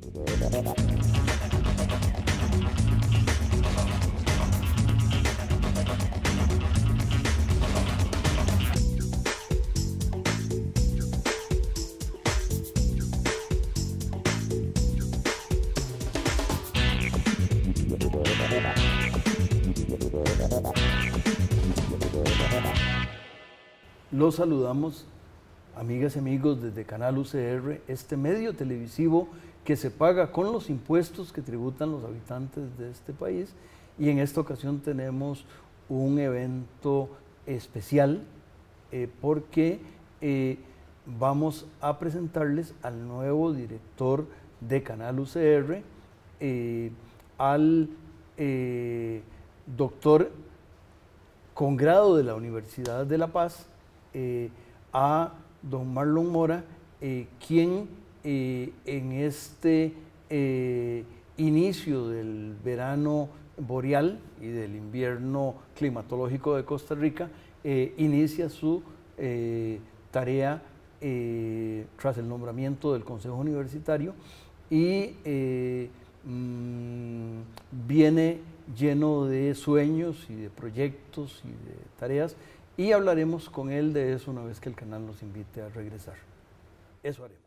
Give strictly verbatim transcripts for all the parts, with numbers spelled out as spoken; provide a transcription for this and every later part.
Los saludamos, amigas y amigos, desde Canal U C R, este medio televisivo que se paga con los impuestos que tributan los habitantes de este país, y en esta ocasión tenemos un evento especial eh, porque eh, vamos a presentarles al nuevo director de Canal U C R, eh, al eh, doctor con grado de la Universidad de La Paz, eh, a don Marlon Mora, eh, quien eh, en este eh, inicio del verano boreal y del invierno climatológico de Costa Rica, eh, inicia su eh, tarea eh, tras el nombramiento del Consejo Universitario y eh, mmm, viene lleno de sueños y de proyectos y de tareas, y hablaremos con él de eso una vez que el canal nos invite a regresar. Eso haremos.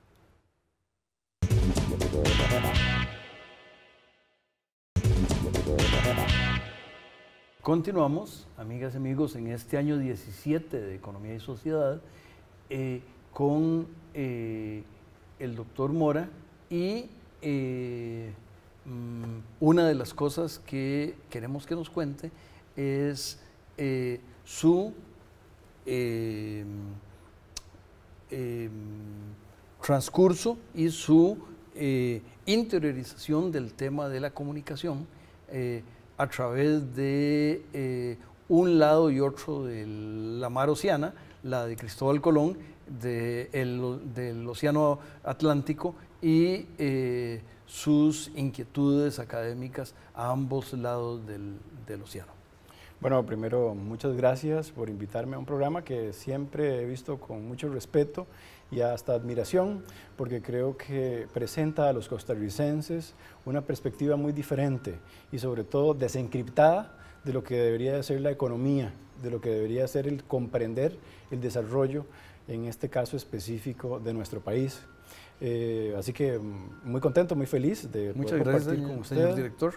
Continuamos, amigas y amigos, en este año diecisiete de Economía y Sociedad eh, con eh, el doctor Mora, y eh, una de las cosas que queremos que nos cuente es eh, su eh, eh, transcurso y su eh, interiorización del tema de la comunicación eh, a través de eh, un lado y otro de la mar Oceana, la de Cristóbal Colón, de el, del Océano Atlántico, y eh, sus inquietudes académicas a ambos lados del, del océano. Bueno, primero, muchas gracias por invitarme a un programa que siempre he visto con mucho respeto y hasta admiración, porque creo que presenta a los costarricenses una perspectiva muy diferente y sobre todo desencriptada de lo que debería ser la economía, de lo que debería ser el comprender el desarrollo, en este caso específico, de nuestro país. Eh, así que muy contento, muy feliz de Muchas poder gracias, compartir con usted, señor director.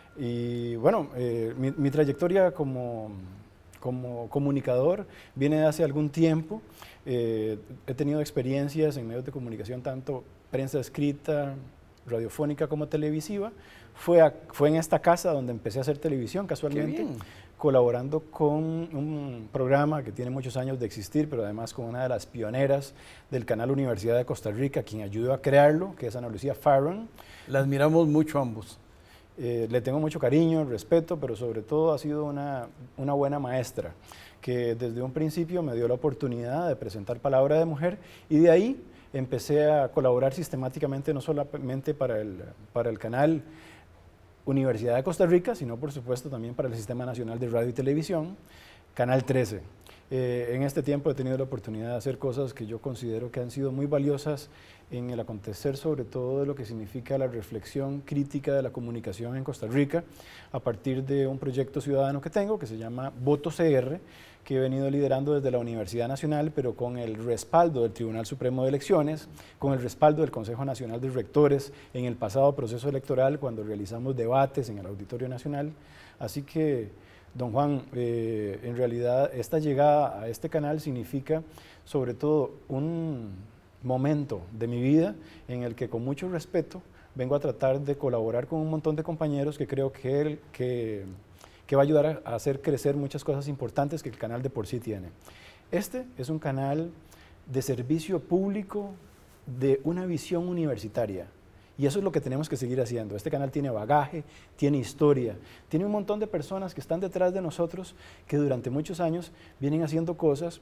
Y bueno, eh, mi, mi trayectoria como, como comunicador viene de hace algún tiempo. Eh, he tenido experiencias en medios de comunicación, tanto prensa escrita, radiofónica como televisiva. Fue, a, fue en esta casa donde empecé a hacer televisión, casualmente, colaborando con un programa que tiene muchos años de existir, pero además con una de las pioneras del canal Universidad de Costa Rica, quien ayudó a crearlo, que es Ana Lucía Farron. La admiramos mucho ambos. Eh, le tengo mucho cariño, respeto, pero sobre todo ha sido una, una buena maestra, que desde un principio me dio la oportunidad de presentar Palabra de Mujer, y de ahí empecé a colaborar sistemáticamente, no solamente para el, para el canal Universidad de Costa Rica, sino por supuesto también para el Sistema Nacional de Radio y Televisión, Canal trece. Eh, en este tiempo he tenido la oportunidad de hacer cosas que yo considero que han sido muy valiosas en el acontecer, sobre todo de lo que significa la reflexión crítica de la comunicación en Costa Rica, a partir de un proyecto ciudadano que tengo, que se llama Voto C R, que he venido liderando desde la Universidad Nacional, pero con el respaldo del Tribunal Supremo de Elecciones, con el respaldo del Consejo Nacional de Rectores en el pasado proceso electoral, cuando realizamos debates en el Auditorio Nacional. Así que, don Juan, eh, en realidad esta llegada a este canal significa sobre todo un momento de mi vida en el que con mucho respeto vengo a tratar de colaborar con un montón de compañeros que creo que, el, que, que va a ayudar a hacer crecer muchas cosas importantes que el canal de por sí tiene. Este es un canal de servicio público de una visión universitaria. Y eso es lo que tenemos que seguir haciendo. Este canal tiene bagaje, tiene historia, tiene un montón de personas que están detrás de nosotros que durante muchos años vienen haciendo cosas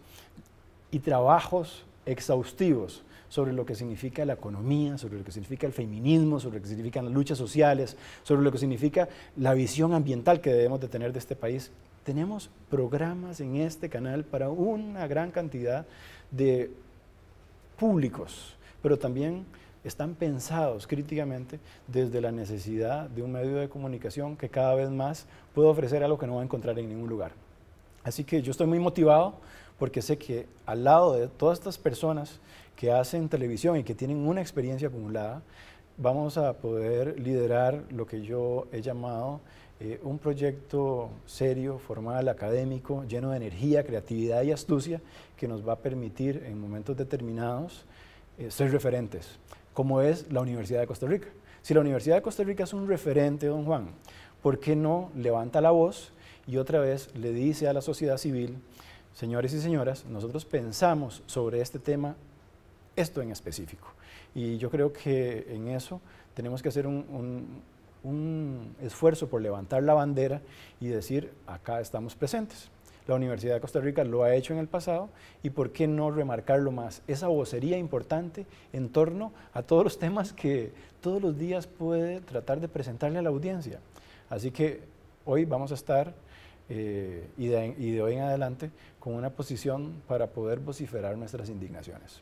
y trabajos exhaustivos sobre lo que significa la economía, sobre lo que significa el feminismo, sobre lo que significan las luchas sociales, sobre lo que significa la visión ambiental que debemos de tener de este país. Tenemos programas en este canal para una gran cantidad de públicos, pero también están pensados críticamente desde la necesidad de un medio de comunicación que cada vez más puede ofrecer algo que no va a encontrar en ningún lugar. Así que yo estoy muy motivado porque sé que al lado de todas estas personas que hacen televisión y que tienen una experiencia acumulada, vamos a poder liderar lo que yo he llamado eh, un proyecto serio, formal, académico, lleno de energía, creatividad y astucia, que nos va a permitir en momentos determinados eh, ser referentes, como es la Universidad de Costa Rica. Si la Universidad de Costa Rica es un referente, don Juan, ¿por qué no levanta la voz y otra vez le dice a la sociedad civil: señores y señoras, nosotros pensamos sobre este tema, esto en específico? Y yo creo que en eso tenemos que hacer un, un, un esfuerzo por levantar la bandera y decir: acá estamos presentes. La Universidad de Costa Rica lo ha hecho en el pasado y ¿por qué no remarcarlo más? Esa vocería importante en torno a todos los temas que todos los días puede tratar de presentarle a la audiencia. Así que hoy vamos a estar eh, y, de, y de hoy en adelante con una posición para poder vociferar nuestras indignaciones.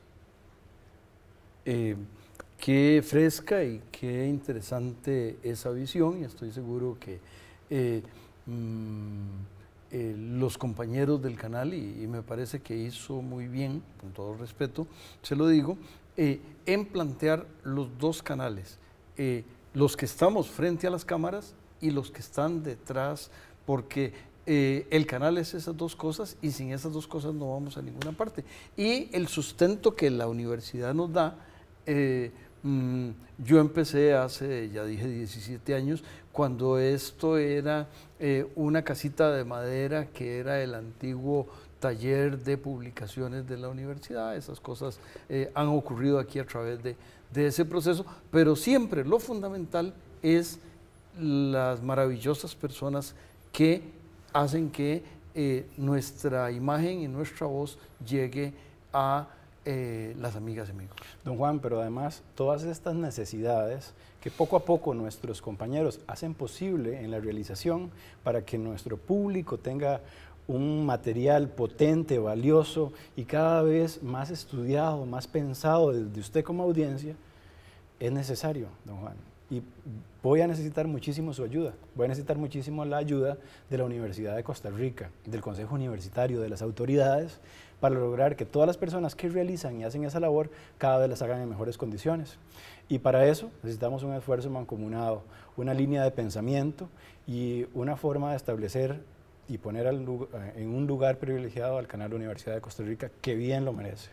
Eh, qué fresca y qué interesante esa visión, y estoy seguro que eh, mmm, eh, los compañeros del canal, y, y me parece que hizo muy bien, con todo respeto, se lo digo, eh, en plantear los dos canales, eh, los que estamos frente a las cámaras y los que están detrás, porque eh, el canal es esas dos cosas y sin esas dos cosas no vamos a ninguna parte. Y el sustento que la universidad nos da, eh, mmm, yo empecé hace, ya dije, diecisiete años, cuando esto era eh, una casita de madera que era el antiguo taller de publicaciones de la universidad. Esas cosas eh, han ocurrido aquí a través de, de ese proceso, pero siempre lo fundamental es las maravillosas personas que hacen que eh, nuestra imagen y nuestra voz llegue a eh, las amigas y amigos. Don Juan, pero además todas estas necesidades que poco a poco nuestros compañeros hacen posible en la realización para que nuestro público tenga un material potente, valioso y cada vez más estudiado, más pensado desde usted como audiencia, es necesario, don Juan. Y voy a necesitar muchísimo su ayuda, voy a necesitar muchísimo la ayuda de la Universidad de Costa Rica, del Consejo Universitario, de las autoridades, para lograr que todas las personas que realizan y hacen esa labor cada vez las hagan en mejores condiciones. Y para eso necesitamos un esfuerzo mancomunado, una línea de pensamiento y una forma de establecer y poner al, en un lugar privilegiado al canal de la Universidad de Costa Rica, que bien lo merece.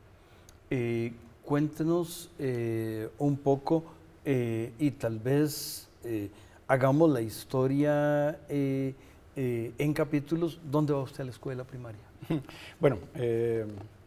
Eh, cuéntenos eh, un poco eh, y tal vez eh, hagamos la historia eh, eh, en capítulos. ¿Dónde va usted a la escuela primaria? Bueno, eh,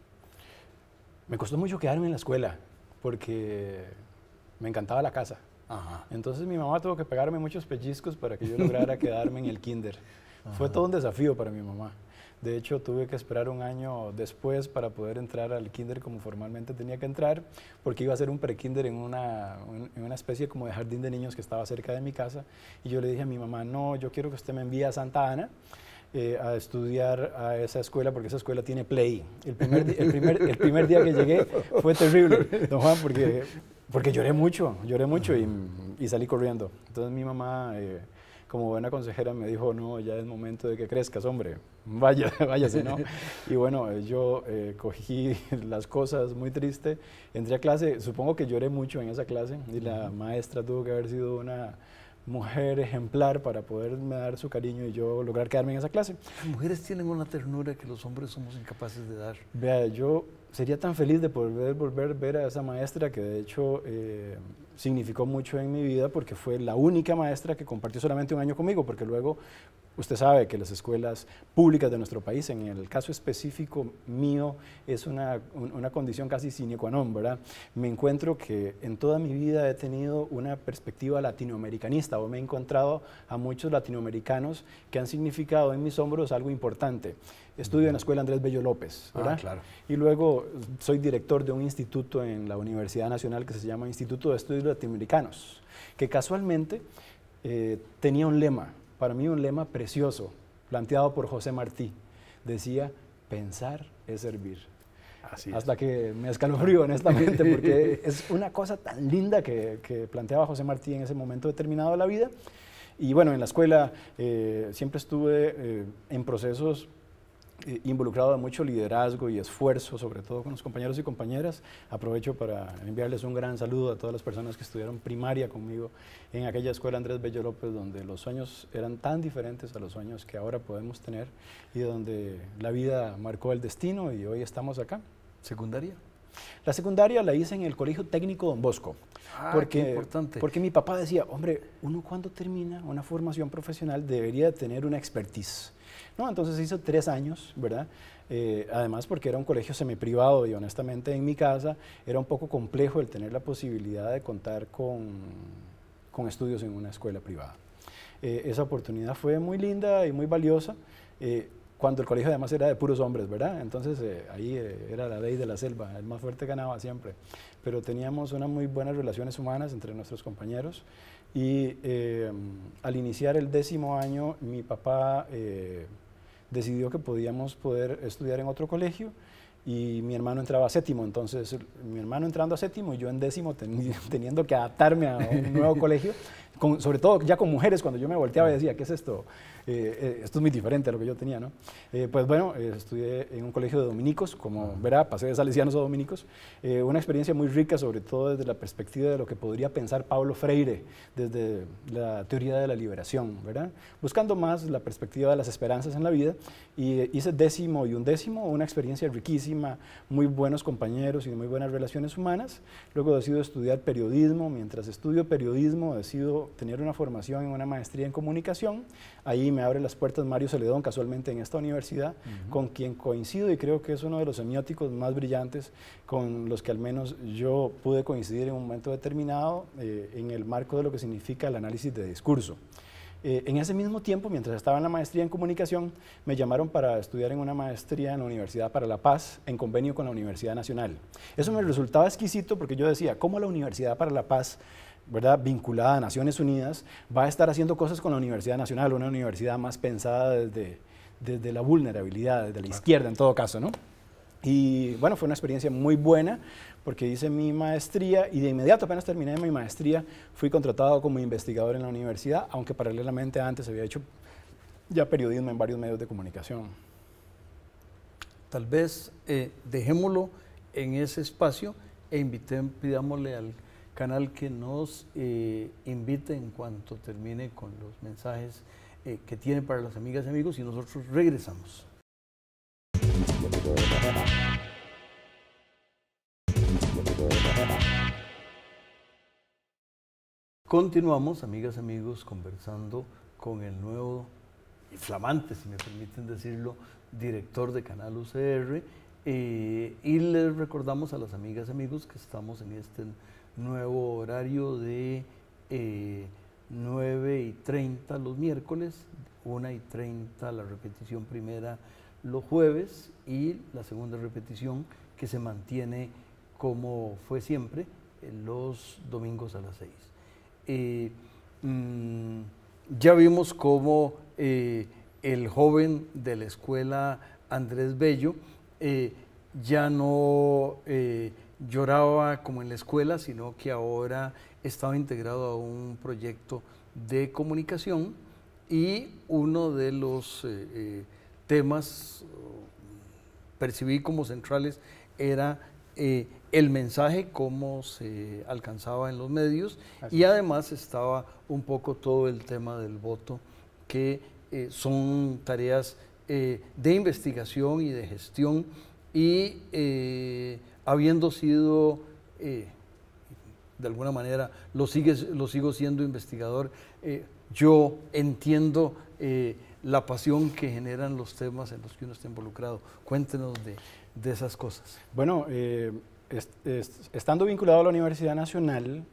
me costó mucho quedarme en la escuela porque me encantaba la casa. Ajá. Entonces mi mamá tuvo que pegarme muchos pellizcos para que yo lograra quedarme en el kinder. Ajá. Fue todo un desafío para mi mamá. De hecho, tuve que esperar un año después para poder entrar al kinder como formalmente tenía que entrar, porque iba a hacer un pre-kinder en una, en una especie como de jardín de niños que estaba cerca de mi casa. Y yo le dije a mi mamá: no, yo quiero que usted me envíe a Santa Ana eh, a estudiar a esa escuela, porque esa escuela tiene play. El primer, el primer, el primer día que llegué fue terrible, don Juan, porque, porque lloré mucho, lloré mucho y, y salí corriendo. Entonces mi mamá, eh, como buena consejera, me dijo: no, ya es momento de que crezcas, hombre, vaya, váyase, ¿no? Y bueno, yo eh, cogí las cosas muy triste, entré a clase, supongo que lloré mucho en esa clase, y la maestra tuvo que haber sido una mujer ejemplar para poderme dar su cariño y yo lograr quedarme en esa clase. Las mujeres tienen una ternura que los hombres somos incapaces de dar. Vea, yo sería tan feliz de poder volver a ver a esa maestra, que de hecho eh, significó mucho en mi vida, porque fue la única maestra que compartió solamente un año conmigo, porque luego usted sabe que las escuelas públicas de nuestro país, en el caso específico mío, es una, una condición casi sine qua non, ¿verdad? Me encuentro que en toda mi vida he tenido una perspectiva latinoamericanista, o me he encontrado a muchos latinoamericanos que han significado en mis hombros algo importante. Estudio en la Escuela Andrés Bello López, ¿verdad? Ah, claro. Y luego soy director de un instituto en la Universidad Nacional que se llama Instituto de Estudios Latinoamericanos, que casualmente eh, tenía un lema, para mí un lema precioso, planteado por José Martí. Decía: pensar es servir. Así hasta es. que me escalofrío, honestamente, porque es una cosa tan linda que, que planteaba José Martí en ese momento determinado de la vida. Y bueno, en la escuela eh, siempre estuve eh, en procesos eh, involucrado de mucho liderazgo y esfuerzo, sobre todo con los compañeros y compañeras. Aprovecho para enviarles un gran saludo a todas las personas que estudiaron primaria conmigo en aquella escuela Andrés Bello López, donde los sueños eran tan diferentes a los sueños que ahora podemos tener y donde la vida marcó el destino y hoy estamos acá. ¿Secundaria? La secundaria la hice en el Colegio Técnico Don Bosco, ah, porque, qué importante. porque mi papá decía, hombre, uno cuando termina una formación profesional debería tener una expertise, ¿no? Entonces hizo tres años, ¿verdad? Eh, además porque era un colegio semiprivado y honestamente en mi casa era un poco complejo el tener la posibilidad de contar con, con estudios en una escuela privada. Eh, esa oportunidad fue muy linda y muy valiosa. Eh, cuando el colegio además era de puros hombres, ¿verdad? Entonces eh, ahí eh, era la ley de la selva, el más fuerte ganaba siempre. Pero teníamos unas muy buenas relaciones humanas entre nuestros compañeros y eh, al iniciar el décimo año mi papá eh, decidió que podíamos poder estudiar en otro colegio y mi hermano entraba a séptimo, entonces mi hermano entrando a séptimo y yo en décimo ten, teniendo que adaptarme a un nuevo colegio, con, sobre todo ya con mujeres, cuando yo me volteaba y decía, ¿qué es esto? Eh, eh, esto es muy diferente a lo que yo tenía, ¿no? Eh, pues bueno, eh, estudié en un colegio de dominicos, como verá, pasé de salesianos a dominicos, eh, una experiencia muy rica, sobre todo desde la perspectiva de lo que podría pensar Paulo Freire, desde la teoría de la liberación, ¿verdad? Buscando más la perspectiva de las esperanzas en la vida, y eh, hice décimo y undécimo, una experiencia riquísima, muy buenos compañeros y muy buenas relaciones humanas. Luego decido estudiar periodismo, mientras estudio periodismo decido tener una formación en una maestría en comunicación. Ahí me abre las puertas Mario Celedón, casualmente en esta universidad, uh-huh. con quien coincido y creo que es uno de los semióticos más brillantes con los que al menos yo pude coincidir en un momento determinado eh, en el marco de lo que significa el análisis de discurso. Eh, en ese mismo tiempo, mientras estaba en la maestría en comunicación, me llamaron para estudiar en una maestría en la Universidad para la Paz, en convenio con la Universidad Nacional. Eso me resultaba exquisito porque yo decía, ¿cómo la Universidad para la Paz, ¿verdad?, vinculada a Naciones Unidas, va a estar haciendo cosas con la Universidad Nacional, una universidad más pensada desde, desde la vulnerabilidad, desde la claro. izquierda en todo caso, ¿no? Y bueno, fue una experiencia muy buena porque hice mi maestría y de inmediato apenas terminé mi maestría fui contratado como investigador en la universidad, aunque paralelamente antes había hecho ya periodismo en varios medios de comunicación. Tal vez eh, dejémoslo en ese espacio e invité, pidámosle al canal que nos eh, invite en cuanto termine con los mensajes eh, que tiene para las amigas y amigos y nosotros regresamos. Continuamos, amigas y amigos, conversando con el nuevo y flamante, si me permiten decirlo, director de Canal U C R, eh, y les recordamos a las amigas y amigos que estamos en este nuevo horario de eh, nueve y treinta los miércoles, una y treinta la repetición primera los jueves y la segunda repetición que se mantiene como fue siempre los domingos a las seis. Eh, mmm, ya vimos cómo eh, el joven de la escuela Andrés Bello eh, ya no eh, lloraba como en la escuela, sino que ahora estaba integrado a un proyecto de comunicación y uno de los eh, eh, temas percibí como centrales era eh, el mensaje, cómo se alcanzaba en los medios. Así y además estaba un poco todo el tema del voto, que eh, son tareas eh, de investigación y de gestión y eh, habiendo sido, eh, de alguna manera, lo, sigue, lo sigo siendo investigador, eh, yo entiendo eh, la pasión que generan los temas en los que uno está involucrado. Cuéntenos de, de esas cosas. Bueno, eh, est est estando vinculado a la Universidad Nacional,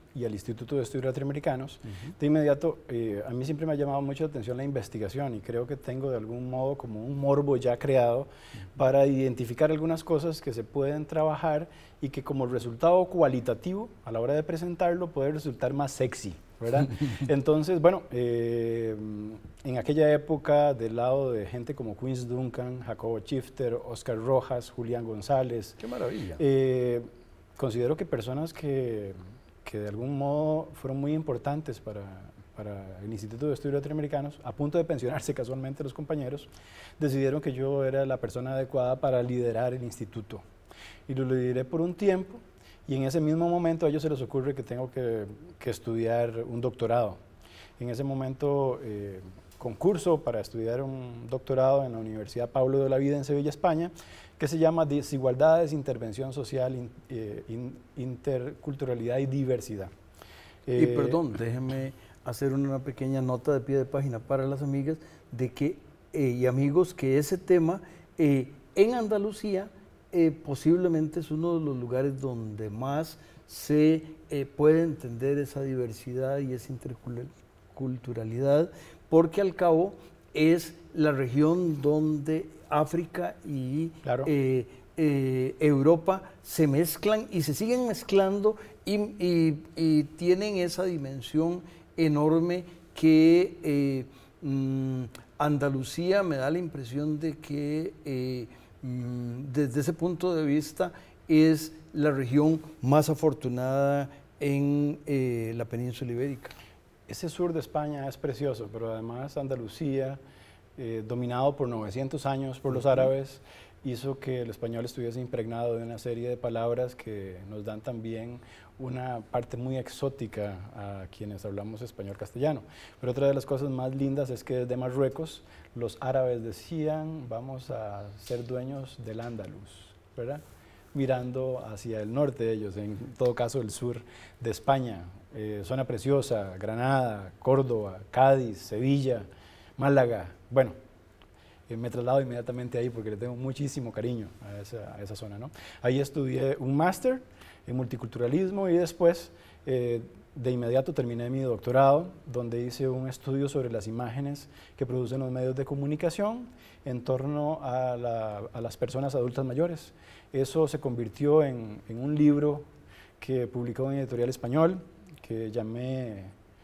y al Instituto de Estudios Latinoamericanos, uh-huh. de inmediato eh, a mí siempre me ha llamado mucho la atención la investigación y creo que tengo de algún modo como un morbo ya creado uh-huh. para identificar algunas cosas que se pueden trabajar y que como resultado cualitativo a la hora de presentarlo puede resultar más sexy, ¿verdad? Entonces, bueno, eh, en aquella época del lado de gente como Quince Duncan, Jacobo Schifter, Oscar Rojas, Julián González. ¡Qué maravilla! Eh, considero que personas que, que de algún modo fueron muy importantes para, para el Instituto de Estudios Latinoamericanos, a punto de pensionarse casualmente los compañeros, decidieron que yo era la persona adecuada para liderar el instituto. Y lo lideré por un tiempo, y en ese mismo momento a ellos se les ocurre que tengo que, que estudiar un doctorado. En ese momento eh, concurso para estudiar un doctorado en la Universidad Pablo de la Vida en Sevilla, España, que se llama Desigualdades, Intervención Social, in, eh, in, Interculturalidad y Diversidad. Eh, y perdón, déjenme hacer una pequeña nota de pie de página para las amigas de que, eh, y amigos, que ese tema eh, en Andalucía eh, posiblemente es uno de los lugares donde más se eh, puede entender esa diversidad y esa interculturalidad, porque al cabo es la región donde África y claro. eh, eh, Europa se mezclan y se siguen mezclando y, y, y tienen esa dimensión enorme que eh, mmm, Andalucía me da la impresión de que eh, mmm, desde ese punto de vista es la región más afortunada en eh, la península ibérica. Ese sur de España es precioso, pero además Andalucía, eh, dominado por novecientos años por los árabes, hizo que el español estuviese impregnado de una serie de palabras que nos dan también una parte muy exótica a quienes hablamos español castellano. Pero otra de las cosas más lindas es que desde Marruecos los árabes decían vamos a ser dueños del Andalus, ¿verdad? Mirando hacia el norte de ellos, en todo caso el sur de España, eh, zona preciosa, Granada, Córdoba, Cádiz, Sevilla, Málaga, bueno, eh, me traslado inmediatamente ahí porque le tengo muchísimo cariño a esa, a esa zona, ¿no? Ahí estudié un máster en multiculturalismo y después eh, de inmediato terminé mi doctorado, donde hice un estudio sobre las imágenes que producen los medios de comunicación en torno a, la, a las personas adultas mayores. Eso se convirtió en, en un libro que publicó en Editorial Español, que llamé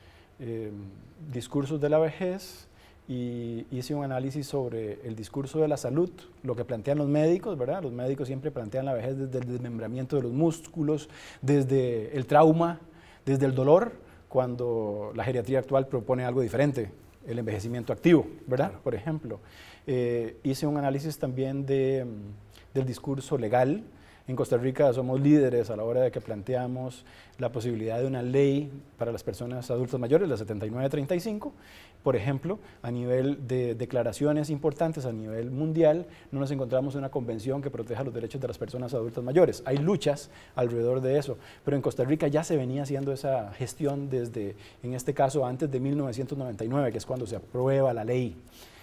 eh, Discursos de la Vejez, y hice un análisis sobre el discurso de la salud, lo que plantean los médicos, ¿verdad? Los médicos siempre plantean la vejez desde el desmembramiento de los músculos, desde el trauma, desde el dolor, cuando la geriatría actual propone algo diferente, el envejecimiento activo, ¿verdad? Claro. Por ejemplo, eh, hice un análisis también de, del discurso legal. En Costa Rica somos líderes a la hora de que planteamos la posibilidad de una ley para las personas adultas mayores, la setenta y nueve treinta y cinco. Por ejemplo, a nivel de declaraciones importantes a nivel mundial, no nos encontramos en una convención que proteja los derechos de las personas adultas mayores. Hay luchas alrededor de eso, pero en Costa Rica ya se venía haciendo esa gestión desde, en este caso, antes de mil novecientos noventa y nueve, que es cuando se aprueba la ley.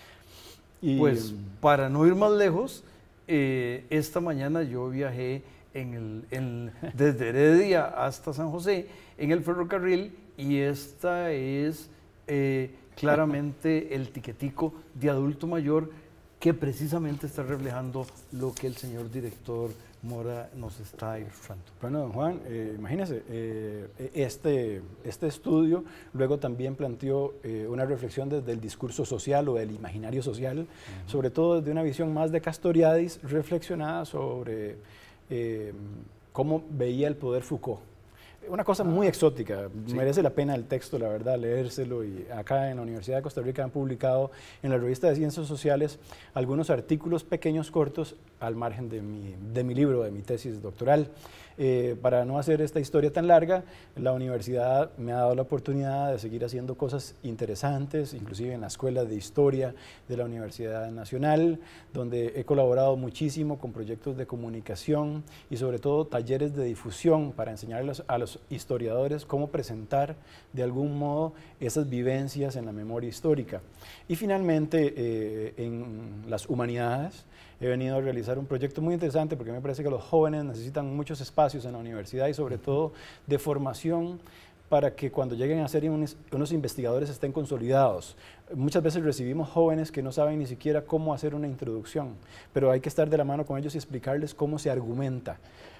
Y pues, para no ir más lejos, eh, esta mañana yo viajé en el, en, desde Heredia hasta San José en el ferrocarril y esta es eh, claramente el tiquetico de adulto mayor que precisamente está reflejando lo que el señor director Mora nos está ilustrando. Bueno, don Juan, eh, imagínese, eh, este, este estudio luego también planteó eh, una reflexión desde el discurso social o del imaginario social, uh-huh. sobre todo desde una visión más de Castoriadis, reflexionada sobre eh, cómo veía el poder Foucault. Una cosa muy exótica, sí. Merece la pena el texto, la verdad, leérselo, y acá en la Universidad de Costa Rica han publicado en la revista de Ciencias Sociales algunos artículos pequeños, cortos, al margen de mi, de mi libro, de mi tesis doctoral. Eh, para no hacer esta historia tan larga, la universidad me ha dado la oportunidad de seguir haciendo cosas interesantes, inclusive en la Escuela de Historia de la Universidad Nacional, donde he colaborado muchísimo con proyectos de comunicación y sobre todo talleres de difusión para enseñarles a los historiadores cómo presentar de algún modo esas vivencias en la memoria histórica. Y finalmente, eh, en las humanidades, he venido a realizar un proyecto muy interesante porque me parece que los jóvenes necesitan muchos espacios en la universidad y sobre todo de formación para que cuando lleguen a ser unos, unos investigadores estén consolidados. Muchas veces recibimos jóvenes que no saben ni siquiera cómo hacer una introducción, pero hay que estar de la mano con ellos y explicarles cómo se argumenta.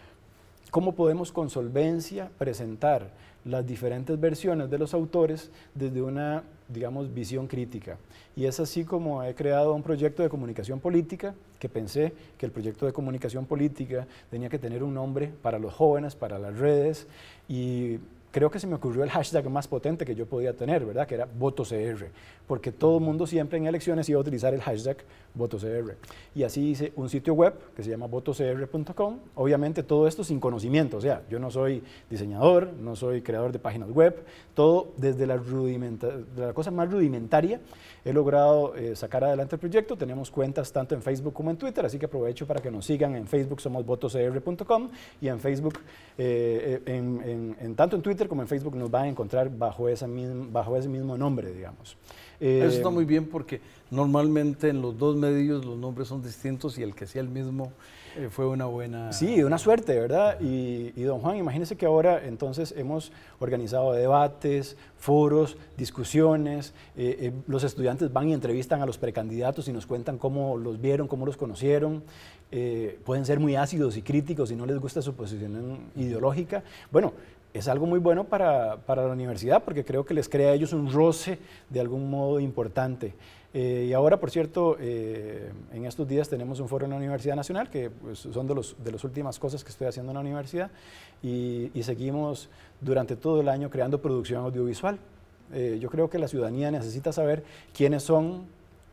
¿Cómo podemos con solvencia presentar las diferentes versiones de los autores desde una, digamos, visión crítica? Y es así como he creado un proyecto de comunicación política, que pensé que el proyecto de comunicación política tenía que tener un nombre para los jóvenes, para las redes, y creo que se me ocurrió el hashtag más potente que yo podía tener, ¿verdad? Que era VotoCR, porque todo el mundo siempre en elecciones iba a utilizar el hashtag VotoCR. Y así hice un sitio web que se llama votocr punto com, obviamente todo esto sin conocimiento, o sea, yo no soy diseñador, no soy creador de páginas web, todo desde la, de la cosa más rudimentaria he logrado eh, sacar adelante el proyecto. Tenemos cuentas tanto en Facebook como en Twitter, así que aprovecho para que nos sigan en Facebook, somos votocr punto com, y en Facebook, eh, en, en, en, tanto en Twitter como en Facebook nos van a encontrar bajo, esa misma, bajo ese mismo nombre, digamos. Eh, Eso está muy bien porque normalmente en los dos medios los nombres son distintos y el que sea el mismo eh, fue una buena... Sí, una suerte, ¿verdad? Y, y don Juan, imagínese que ahora entonces hemos organizado debates, foros, discusiones, eh, eh, los estudiantes van y entrevistan a los precandidatos y nos cuentan cómo los vieron, cómo los conocieron. Eh, pueden ser muy ácidos y críticos si no les gusta su posición ideológica. Bueno, es algo muy bueno para, para la universidad porque creo que les crea a ellos un roce de algún modo importante. Eh, y ahora, por cierto, eh, en estos días tenemos un foro en la Universidad Nacional, que pues, son de, los, de las últimas cosas que estoy haciendo en la universidad, y, y seguimos durante todo el año creando producción audiovisual. Eh, yo creo que la ciudadanía necesita saber quiénes son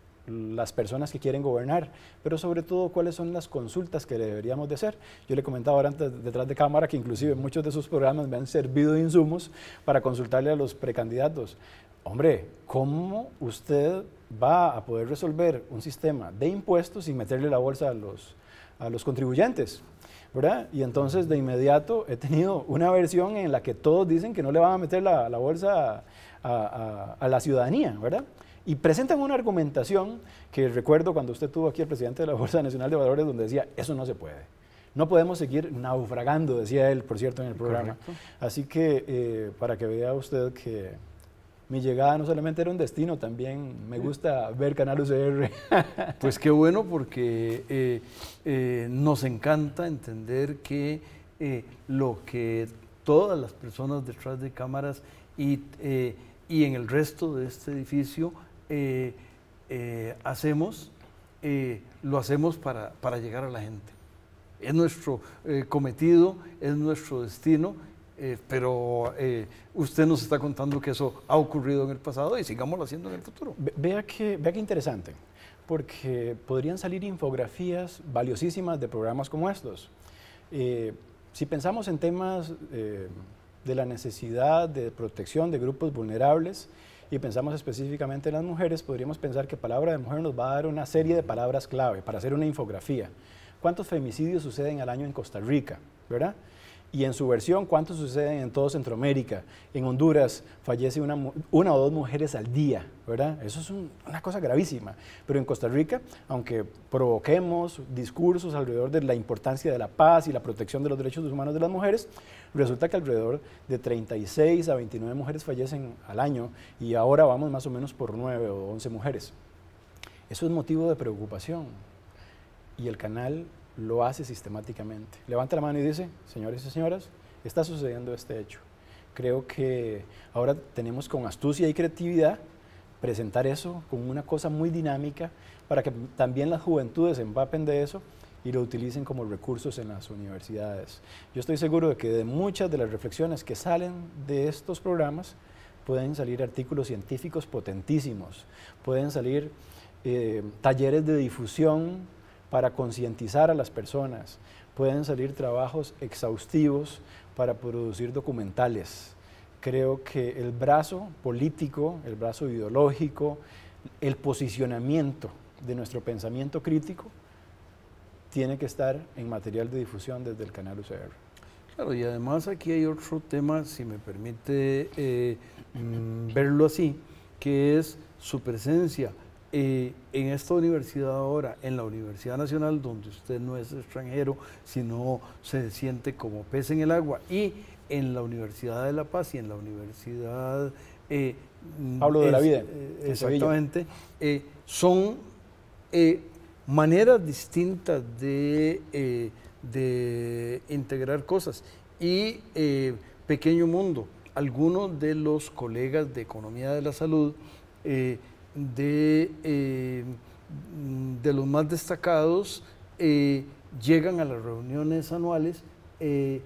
las personas que quieren gobernar, pero sobre todo cuáles son las consultas que deberíamos de hacer. Yo le comentaba ahora antes, detrás de cámara, que inclusive muchos de sus programas me han servido de insumos para consultarle a los precandidatos. Hombre, ¿cómo usted va a poder resolver un sistema de impuestos sin meterle la bolsa a los, a los contribuyentes? ¿Verdad? Y entonces de inmediato he tenido una versión en la que todos dicen que no le van a meter la, la bolsa a, a, a la ciudadanía, ¿verdad? Y presentan una argumentación que recuerdo cuando usted tuvo aquí al presidente de la Bolsa Nacional de Valores, donde decía, eso no se puede. No podemos seguir naufragando, decía él, por cierto, en el programa. Correcto. Así que eh, para que vea usted que mi llegada no solamente era un destino, también me gusta ver Canal U C R. Pues qué bueno, porque eh, eh, nos encanta entender que eh, lo que todas las personas detrás de cámaras y, eh, y en el resto de este edificio Eh, eh, hacemos, eh, lo hacemos para, para llegar a la gente. Es nuestro eh, cometido, es nuestro destino, eh, pero eh, usted nos está contando que eso ha ocurrido en el pasado y sigámoslo haciendo en el futuro. Vea que, vea que interesante, porque podrían salir infografías valiosísimas de programas como estos. Eh, si pensamos en temas eh, de la necesidad de protección de grupos vulnerables, y pensamos específicamente en las mujeres, podríamos pensar que Palabra de Mujer nos va a dar una serie de palabras clave para hacer una infografía. ¿Cuántos femicidios suceden al año en Costa Rica? ¿Verdad? Y en su versión, ¿cuántos suceden en todo Centroamérica? En Honduras fallece una, una o dos mujeres al día, ¿verdad? Eso es un, una cosa gravísima. Pero en Costa Rica, aunque provoquemos discursos alrededor de la importancia de la paz y la protección de los derechos humanos de las mujeres, resulta que alrededor de treinta y seis a veintinueve mujeres fallecen al año y ahora vamos más o menos por nueve o once mujeres. Eso es motivo de preocupación y el canal lo hace sistemáticamente. Levanta la mano y dice, señores y señoras, está sucediendo este hecho. Creo que ahora tenemos con astucia y creatividad presentar eso como una cosa muy dinámica para que también las juventudes se empapen de eso y lo utilicen como recursos en las universidades. Yo estoy seguro de que de muchas de las reflexiones que salen de estos programas pueden salir artículos científicos potentísimos, pueden salir eh, talleres de difusión para concientizar a las personas, pueden salir trabajos exhaustivos para producir documentales. Creo que el brazo político, el brazo ideológico, el posicionamiento de nuestro pensamiento crítico tiene que estar en material de difusión desde el canal U C R. Claro, y además aquí hay otro tema, si me permite eh, mm, verlo así, que es su presencia Eh, en esta universidad ahora, en la Universidad Nacional, donde usted no es extranjero, sino se siente como pez en el agua, y en la Universidad de La Paz y en la Universidad eh, Pablo de la Vida, eh, exactamente, eh, son eh, maneras distintas de, eh, de integrar cosas. Y eh, pequeño mundo, algunos de los colegas de Economía de la Salud, eh, de, eh, de los más destacados, eh, llegan a las reuniones anuales eh,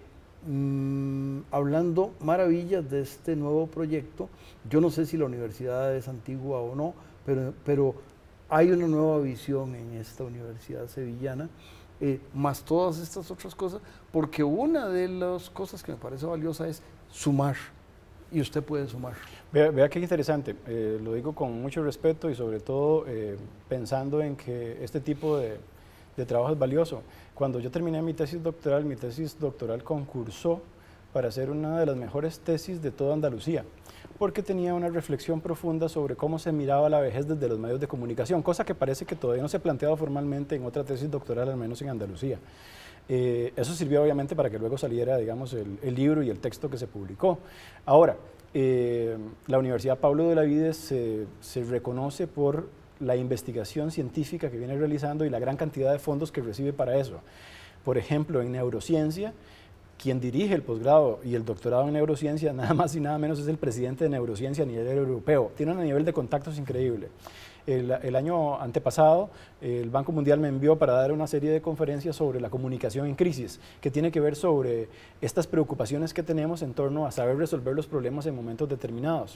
mmm, hablando maravillas de este nuevo proyecto. Yo no sé si la universidad es antigua o no, pero, pero hay una nueva visión en esta universidad sevillana, eh, más todas estas otras cosas, porque una de las cosas que me parece valiosa es sumar, y usted puede sumar. Vea, vea qué interesante, eh, lo digo con mucho respeto y sobre todo eh, pensando en que este tipo de, de trabajo es valioso. Cuando yo terminé mi tesis doctoral, mi tesis doctoral concursó para ser una de las mejores tesis de toda Andalucía, porque tenía una reflexión profunda sobre cómo se miraba la vejez desde los medios de comunicación, cosa que parece que todavía no se ha planteado formalmente en otra tesis doctoral, al menos en Andalucía. Eh, eso sirvió obviamente para que luego saliera, digamos, el, el libro y el texto que se publicó. Ahora, eh, la Universidad Pablo de la Vida se, se reconoce por la investigación científica que viene realizando y la gran cantidad de fondos que recibe para eso. Por ejemplo, en neurociencia, quien dirige el posgrado y el doctorado en neurociencia, nada más y nada menos es el presidente de neurociencia a nivel europeo. Tiene un nivel de contactos increíble. El, el año antepasado, el Banco Mundial me envió para dar una serie de conferencias sobre la comunicación en crisis, que tiene que ver sobre estas preocupaciones que tenemos en torno a saber resolver los problemas en momentos determinados.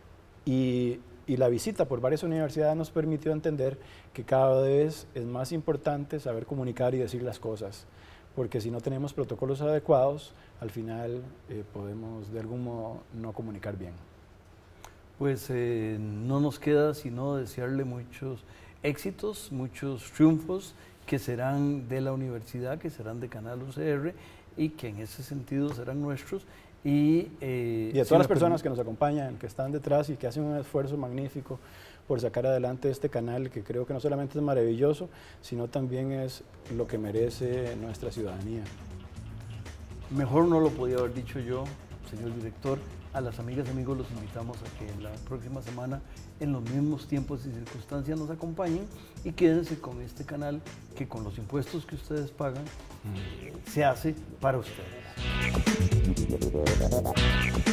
Y, y la visita por varias universidades nos permitió entender que cada vez es más importante saber comunicar y decir las cosas, porque si no tenemos protocolos adecuados, al final eh, podemos de algún modo no comunicar bien. Pues eh, no nos queda sino desearle muchos éxitos, muchos triunfos que serán de la universidad, que serán de Canal U C R y que en ese sentido serán nuestros. Y, eh, y a todas las personas que nos acompañan, que están detrás y que hacen un esfuerzo magnífico por sacar adelante este canal, que creo que no solamente es maravilloso, sino también es lo que merece nuestra ciudadanía. Mejor no lo podía haber dicho yo, señor director. A las amigas y amigos los invitamos a que la próxima semana, en los mismos tiempos y circunstancias, nos acompañen y quédense con este canal que con los impuestos que ustedes pagan, mm. se hace para ustedes.